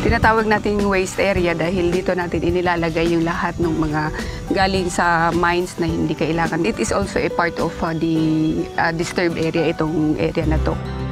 Tinatawag natin waste area dahil dito natin inilalagay yung lahat ng mga galing sa mines na hindi kailangan. It is also a part of the disturbed area, itong area na to.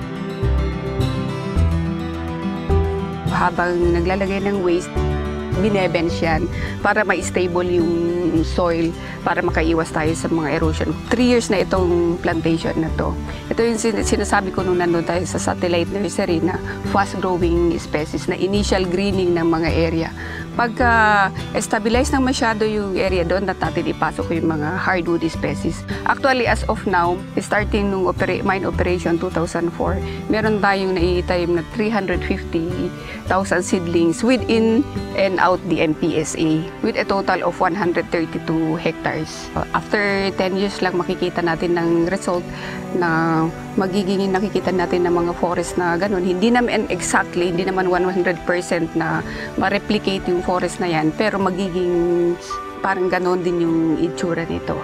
Habang naglalagay ng waste, binebench yan para ma-stable yung soil, para makaiwas tayo sa mga erosion. 3 years na itong plantation na to. Ito yung sinasabi ko nung nandun tayo sa satellite nursery na fast-growing species, na initial greening ng mga area. Pagka stabilize ng masyado yung area doon, natin ipasok yung mga hardwood species. Actually, as of now, starting nung mine operation 2004, meron tayong naiitanim na 350,000 seedlings within and out the MPSA with a total of 132 hectares. After 10 years lang makikita natin ng result na magiging nakikita natin ng mga forest na ganun. Hindi naman exactly, hindi naman 100% na ma-replicate yung forest na yan, pero magiging parang ganun din yung itsura nito.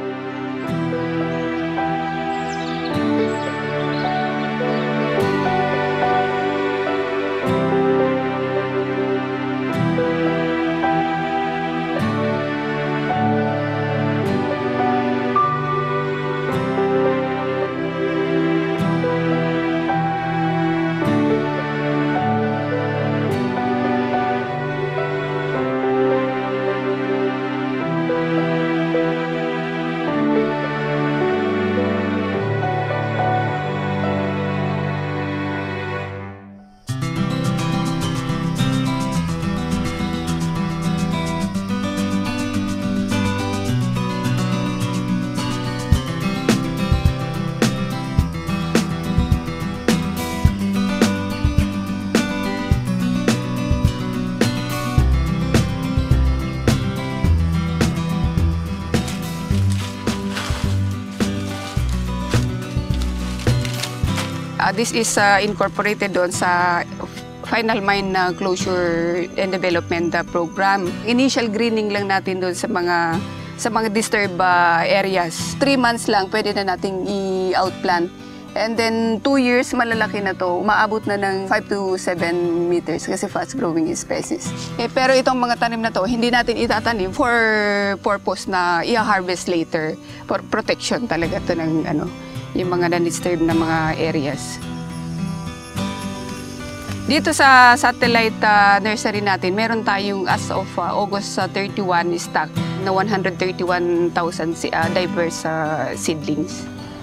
This is incorporated doon sa final mine closure and development program. Initial greening lang natin doon sa mga disturbed areas. 3 months lang pwede na nating i-outplant. And then 2 years malalaki na to, umaabot na ng 5 to 7 meters kasi fast-growing species. Pero itong mga tanim na to, hindi natin itatanim for purpose na i-harvest later. For protection talaga to ng yung mga non-disturbed na mga areas. Dito sa satellite nursery natin, meron tayong as of August 31 stock na 131,000 diverse seedlings.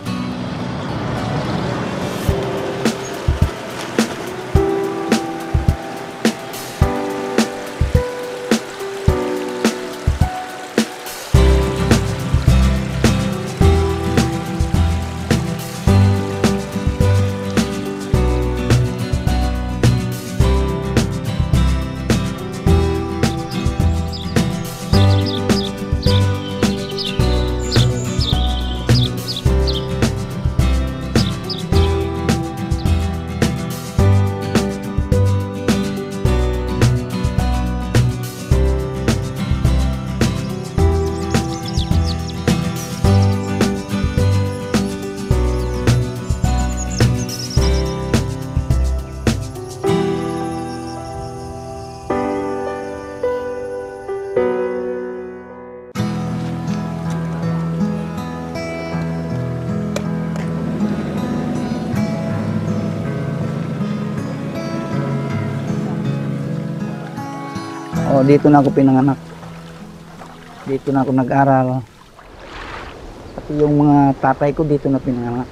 Dito na ako pinanganak. Dito na ako nag-aral. Pati yung mga tatay ko dito na pinanganak.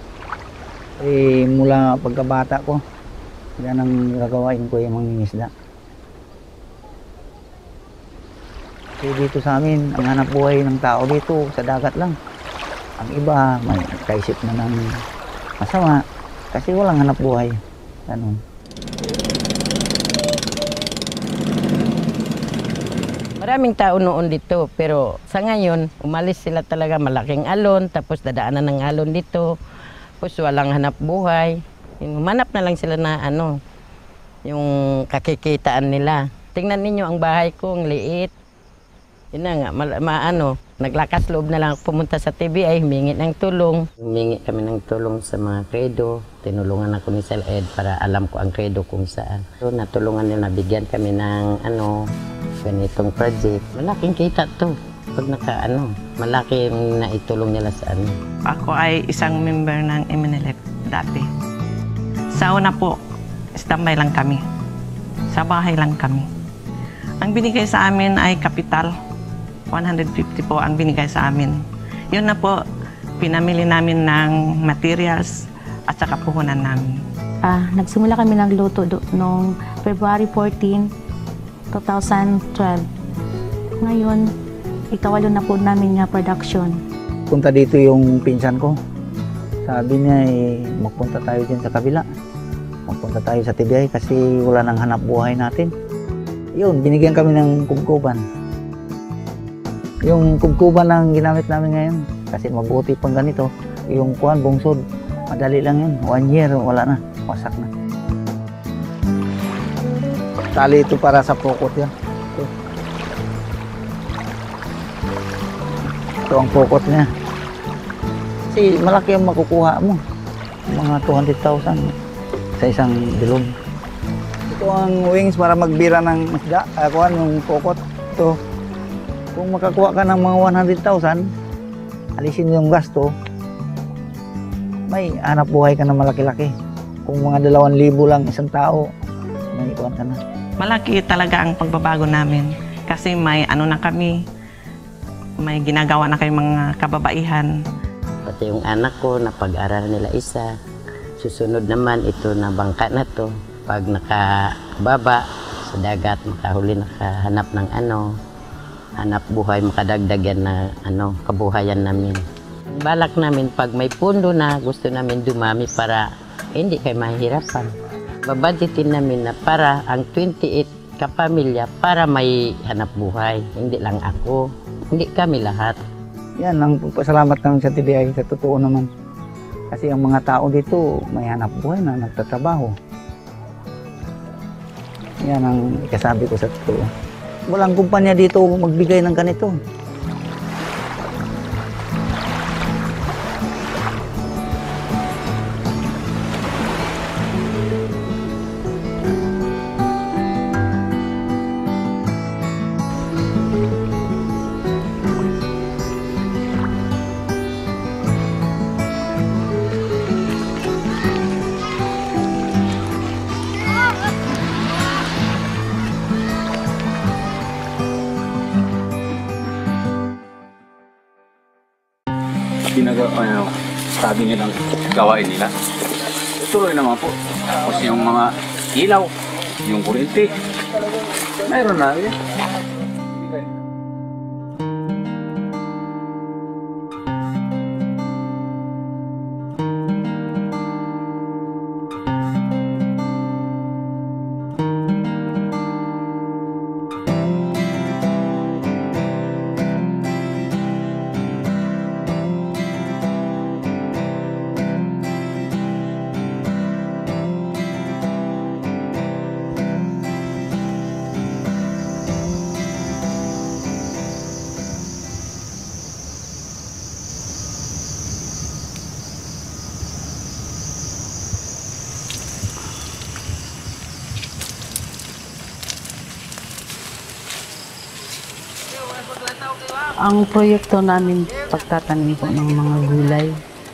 Mula pagkabata ko, yan ang gagawain ko yung mangingisda. Kasi dito sa amin, ang hanap buhay ng tao dito, sa dagat lang. Ang iba, may kaisip na ng masama. Kasi walang hanap buhay. Ganun. Maraming tao noon dito, pero sa ngayon, umalis sila talaga, malaking alon, tapos dadaanan ng alon dito, tapos walang hanap buhay. Humanap na lang sila na yung kakikitaan nila. Tingnan ninyo ang bahay ko, ang liit. Yun na nga, Naglakas loob na lang ako pumunta sa TBI, humingi ng tulong. Humingi kami ng tulong sa mga kredo. Tinulungan ako ni Sir Ed para alam ko ang kredo kung saan. So, natulungan nila, bigyan kami ng ganitong project. Malaking kita to. Pag malaking naitulong nila sa amin. Ako ay isang member ng MNLF dati. Sa una po, standby lang kami. Sa bahay lang kami. Ang binigay sa amin ay kapital. 150 po ang binigay sa amin. Yun na po, pinamili namin ng materials at saka puhunan namin. Nagsimula kami nagluto noong February 14, 2012. Ngayon, ikawalo na po namin nga production. Punta dito yung pinsan ko. Sabi niya magpunta tayo dyan sa kabila. Magpunta tayo sa TBI kasi wala nang hanap buhay natin. Yun, binigyan kami ng kubkuban. Yung kubkuban ang ginamit namin ngayon kasi mabuti pang ganito. Yung bungsod, madali lang yun. 1 year, wala na. Wasak na. Tali ito para sa pokot yan. Ito ang pokot niya. Kasi malaki ang makukuha mo. Mga 200,000 sa isang bilog. Ito ang wings para magbira ng isda. Yung pokot. Ito. Kung makakuha ka ng mga 100,000, alisin yung gasto, may hanap buhay ka na malaki-laki. Kung mga 2,000 lang isang tao, may ikuan ka na. Malaki talaga ang pagbabago namin kasi may na kami, may ginagawa na kayong mga kababaihan. Pati yung anak ko, napag-aral nila isa. Susunod naman, ito na bangka na to. Pag nakababa sa dagat, makahuli, nakahanap ng hanap buhay, makadagdag yan na kabuhayan namin. Balak namin, pag may pundo na, gusto namin dumami para hindi kayo mahihirapan. Babaditin namin na para ang 28 kapamilya para may hanap buhay. Hindi lang ako, hindi kami lahat. Yan ang pasalamat namin sa TBI, sa totoo naman. Kasi ang mga tao dito may hanap buhay na nagtatrabaho. Yan ang ikasabi ko sa totoo. Walang kumpanya dito magbigay ng ganito. Sabi nilang gawain nila. Tuloy naman po. Tapos yung mga ilaw, yung kuryente, mayroon na yan. Ang proyekto namin, pagtatanim po ng mga gulay.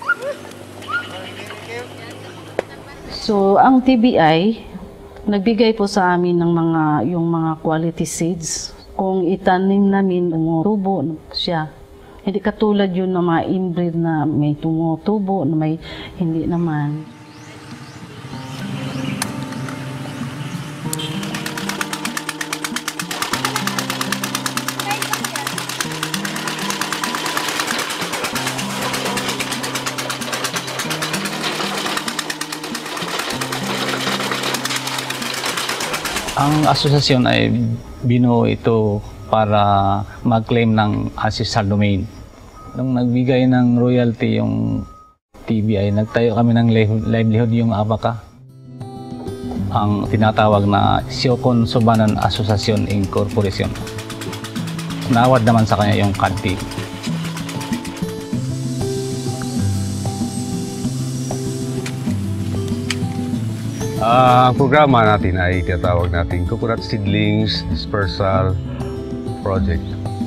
So, ang TBI, nagbigay po sa amin ng yung mga quality seeds. Kung itanim namin, tumutubo siya. Hindi katulad yun na mga inbreed na may tumutubo, na may hindi naman. Ang asosasyon ay binuo ito para mag-claim ng ancestral domain. Nung nagbigay ng royalty yung TBI, nagtayo kami ng livelihood yung ABACA. Ang tinatawag na Siocon Subanon Association Incorporation. Nawad naman sa kanya yung CADTI. Ang programa natin ay tinatawag natin Coconut Seedlings Dispersal Project.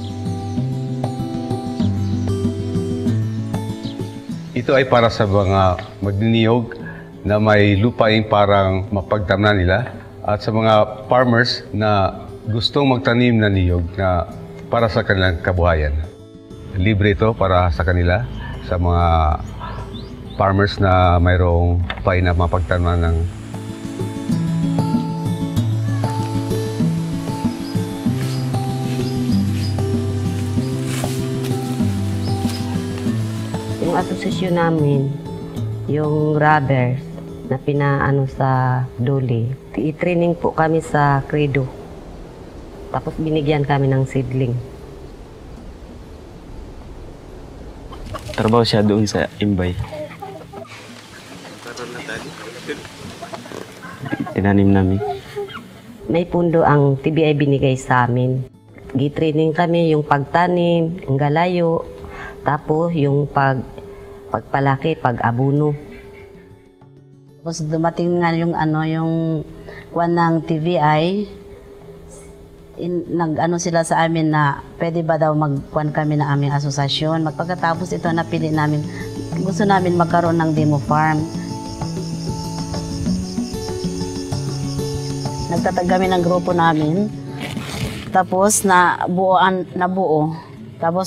Ito ay para sa mga magniniyog na may lupain parang mapagtamnan nila at sa mga farmers na gustong magtanim na niyog na para sa kanilang kabuhayan. Libre ito para sa kanila, sa mga farmers na mayroong lupain na mapagtamnan ng yung asosasyon namin, yung rubber na pinaano sa duli. I-training po kami sa credo. Tapos binigyan kami ng seedling. Trabaho siya doon sa Imbay. Tinanim namin. May pundo ang TBI binigay sa amin. Gi-training kami yung pagtanim, ang galayo, tapos yung pagpalaki, pag-abuno. Tapos dumating nga yung yung kuwan ng TVI, nag-ano sila sa amin na pwede ba daw magkuwan kami na aming asosasyon. Pagkatapos ito napili namin, gusto namin magkaroon ng demo farm. Nagtatag kami ng grupo namin, tapos nabuo. Tapos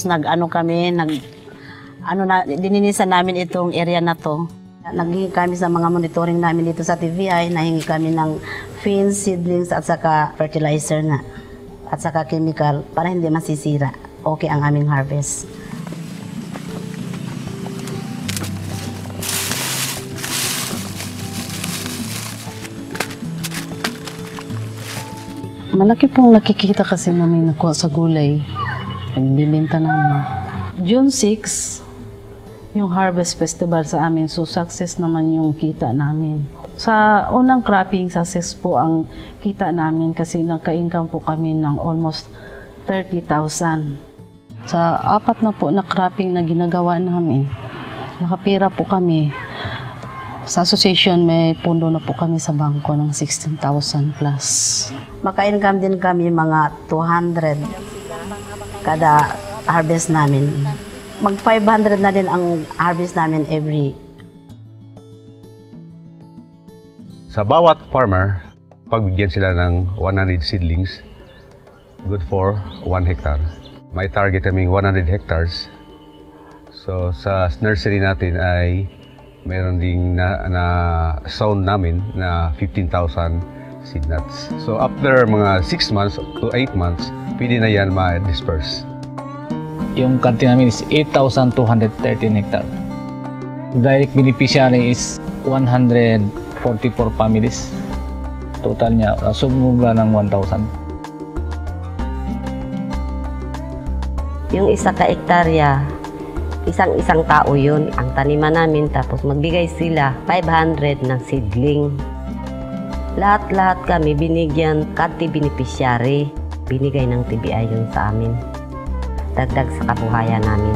dininisan namin itong area na to. Naghingi kami sa mga monitoring namin dito sa TVI, nahingi kami ng fins, seedlings at saka fertilizer na at saka chemical para hindi masisira. Okay ang aming harvest. Malaki pong nakikita kasi namin nakuha sa gulay. Nagbibenta namin. June 6, yung Harvest Festival sa amin. So, success naman yung kita namin. Sa unang cropping, success po ang kita namin kasi nagka-income po kami ng almost 30,000. Sa 4 na po na cropping na ginagawa namin, nakapira po kami. Sa association, may pundo na po kami sa bangko ng 16,000 plus. Maka-income din kami mga 200 kada harvest namin. Mag 500 na din ang harvest namin every. Sa bawat farmer, pagbigyan sila ng 100 seedlings, good for 1 hectare. May target kaming 100 hectares. So sa nursery natin ay meron ding na sound namin na 15,000 seed nuts. So after mga 6 months to 8 months, pwede na yan ma-disperse. Yung kantin namin is 8,213 hectare. Direct beneficiary is 144 families. Total niya, sumubra ng 1,000. Yung isa ka hektarya, isang tao yun ang taniman namin, tapos magbigay sila 500 ng seedling. Lahat-lahat kami binigyan kanti beneficiary. Binigay ng TBI yun sa amin. Dagdag sa kabuhayan namin.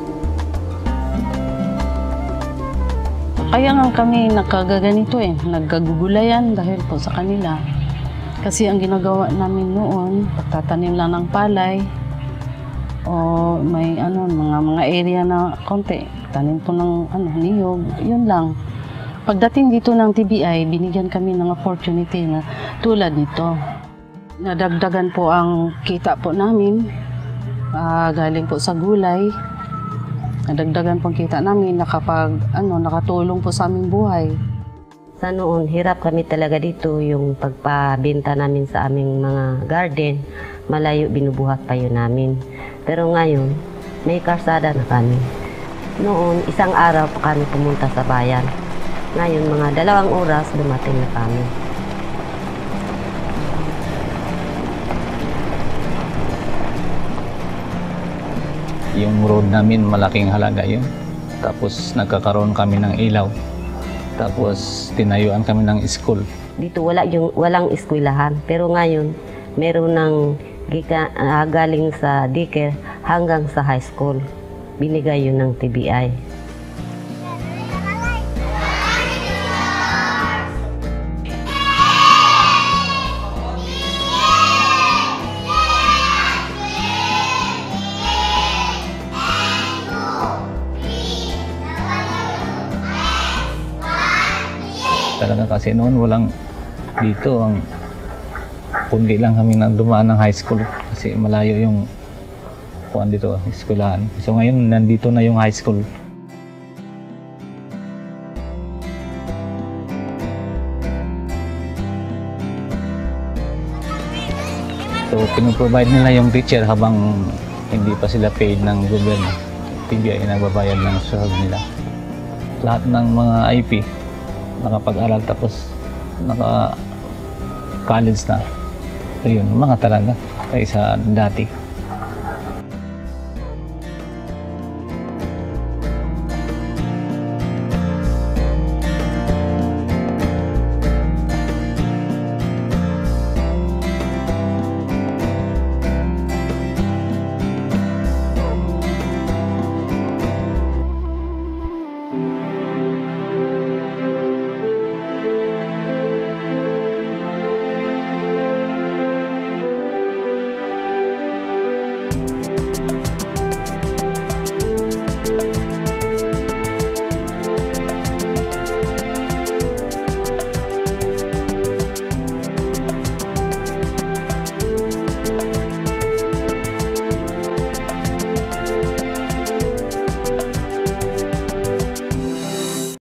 Kaya nga kami nagkagaganito nagkagugulayan dahil po sa kanila. Kasi ang ginagawa namin noon, pagtatanim lang ng palay, o may mga area na konti, tanim po ng niyog, yun lang. Pagdating dito ng TBI, binigyan kami ng opportunity na tulad nito. Nadagdagan po ang kita po namin, galing po sa gulay. Nadagdagan po ang kita namin, nakatulong po sa aming buhay. Sa noon, hirap kami talaga dito yung pagpabenta namin sa aming mga garden. Malayo binubuhat pa yun namin. Pero ngayon, may karsada na kami. Noon, isang araw pa kami pumunta sa bayan. Ngayon, mga 2 oras, dumating na kami. Yung road namin, malaking halaga yun. Tapos nagkakaroon kami ng ilaw. Tapos tinayuan kami ng school. Dito walang eskwelahan. Pero ngayon, meron ng galing sa daycare hanggang sa high school. Binigay yun ng TBI. Talaga kasi noon walang dito, ang kundi lang kami nang dumaan ng high school kasi malayo yung kuan dito, eskwelahan. So ngayon nandito na yung high school. So pinoprovide nila yung teacher habang hindi pa sila paid ng gobyerno. TBI nagbabayad ng sweldo nila. Lahat ng mga IP nakapag-aral tapos naka-college na. Ayun, mga talaga kaysa dati.